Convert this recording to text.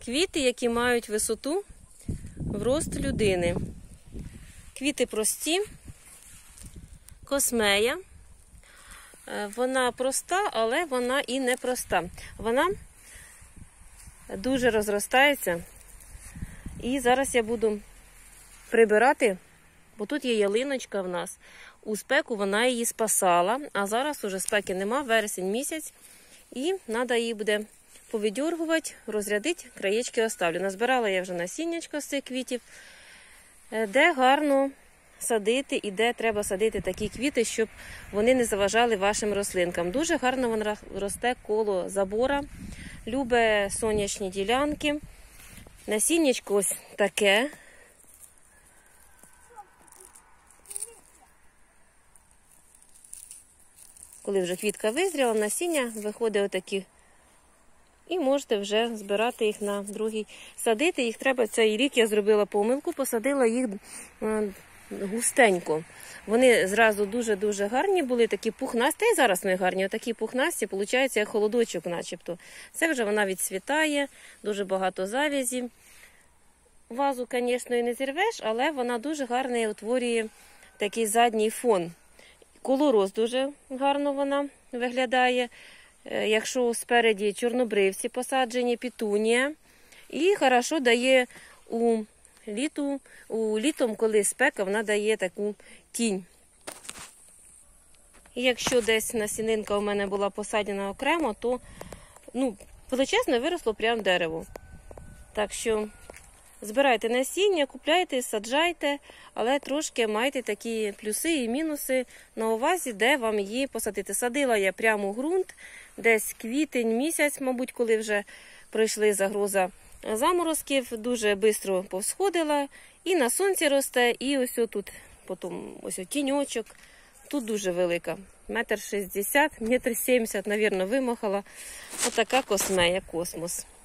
Квіти, які мають висоту в рост людини. Квіти прості, космея. Вона проста, але вона і не проста. Вона дуже розростається. І зараз я буду прибирати, бо тут є ялиночка в нас. У спеку вона її спасала, а зараз уже спеки нема, вересень місяць. І треба її буде повидьоргувати, розрядити, краєчки оставлю. Назбирала я вже насіннячко з цих квітів, де гарно садити і де треба садити такі квіти, щоб вони не заважали вашим рослинкам. Дуже гарно вона росте коло забора, любить сонячні ділянки. Насіннячко ось таке. Коли вже квітка визріла, насіння виходить отакі. І можете вже збирати їх на другий. Садити їх треба, цей рік я зробила помилку, посадила їх густенько. Вони зразу дуже-дуже гарні були, такі пухнасті, і зараз вони гарні, отакі пухнасті, виходить, як холодочок начебто. Це вже вона відцвітає, дуже багато завязів. Вазу, звісно, і не зірвеш, але вона дуже гарний утворює такий задній фон. Колорос дуже гарно вона виглядає. Якщо спереді чорнобривці посаджені, петунія. І хорошо дає літом, коли спека, вона дає таку тінь. І якщо десь насінинка у мене була посаджена окремо, то величезне виросло прямо дерево. Так що збирайте насіння, купляйте, саджайте, але трошки майте такі плюси і мінуси на увазі, де вам її посадити. Садила я прямо у ґрунт, десь квітень місяць, мабуть, коли вже пройшли загроза заморозків, дуже швидко повсходила, і на сонці росте, і ось тут потім ось тіньочок. Тут дуже велика, 1,60 м, 1,70 м, мабуть, вимахала. Отака космея, космос.